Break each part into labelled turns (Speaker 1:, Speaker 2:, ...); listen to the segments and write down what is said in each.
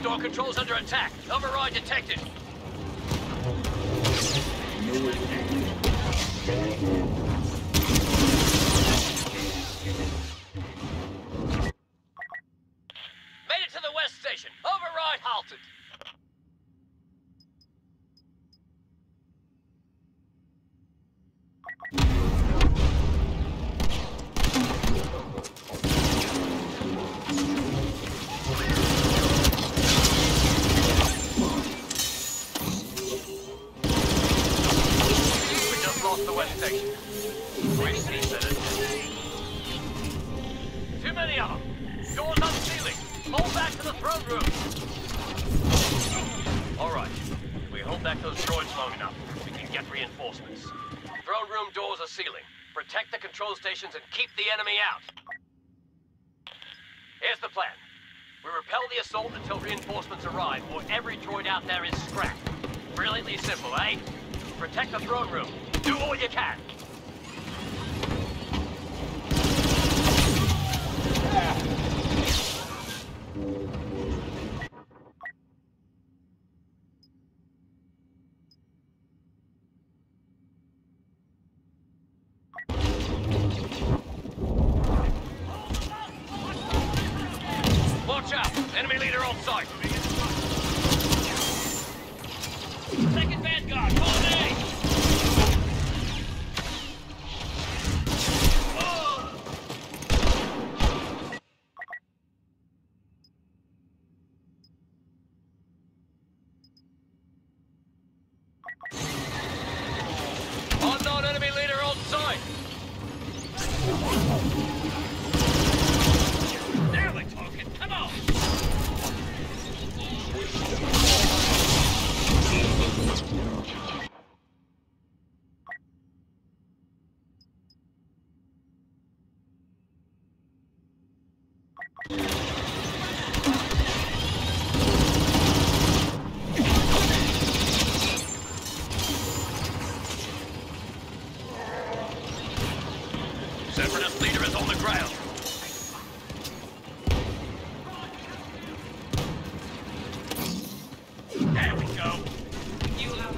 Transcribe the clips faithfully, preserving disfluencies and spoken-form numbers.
Speaker 1: Door control's under attack. Override detected. Made it to the West Station. Override halted. The West Station. Wasting minutes. Too many of them. Doors unsealing. Hold back to the throne room. Alright. If we hold back those droids long enough, we can get reinforcements. Throne room doors are sealing. Protect the control stations and keep the enemy out. Here's the plan. We repel the assault until reinforcements arrive, or every droid out there is scrapped. Brilliantly simple, eh? Protect the throne room. Do all you can. Watch out! Enemy leader on site. Second Vanguard, call me! Unknown enemy leader on site! Now we're talking, come on! Separatist leader is on the ground. There we go. You have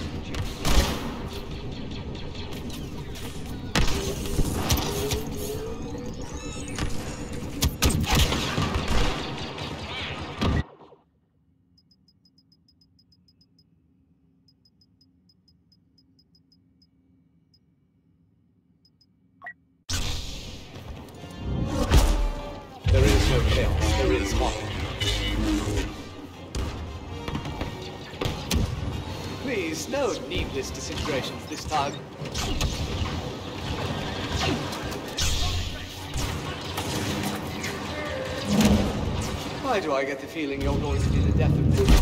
Speaker 2: There is harm. Please, no needless disintegrations this time. Why do I get the feeling you're going to be the death of me?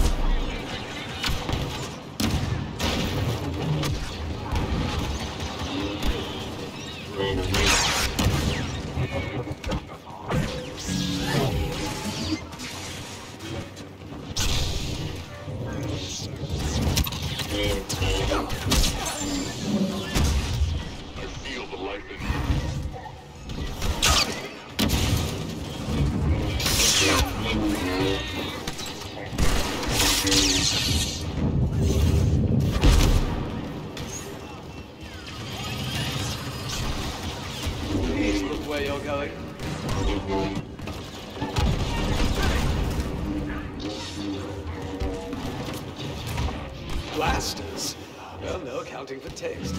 Speaker 2: Please look where you're going. Blasters? Well, no accounting for taste.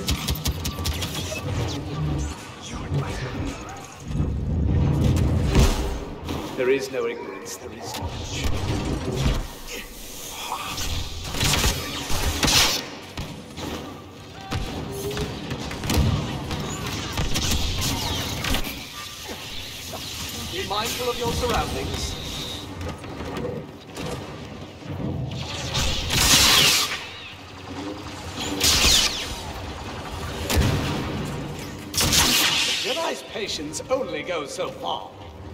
Speaker 2: There is no ignorance, there is knowledge. Be mindful of your surroundings. The Jedi's patience only goes so far.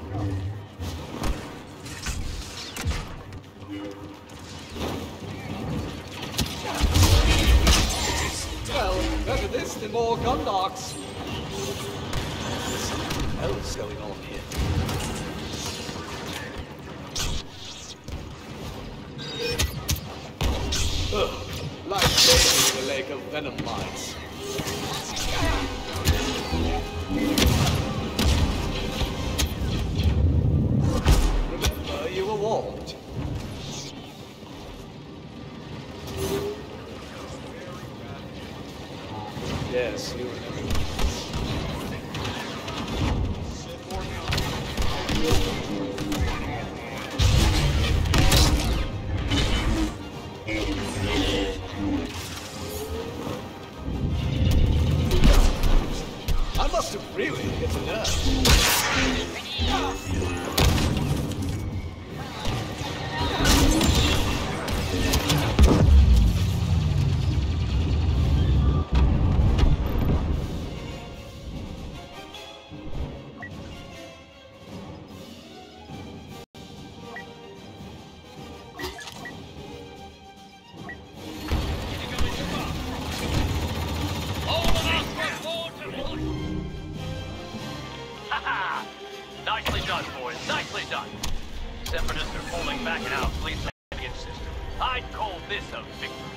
Speaker 2: Well, better this than more Gundocks. There's something else going on here. Ugh, like bathing in a lake of venom mites. Remember, you were warned. Yes, you remember. I must have really hit a nerve.
Speaker 1: Nicely done, boys. Nicely done. Separatists are pulling back in our fleet system. I'd call this a victory.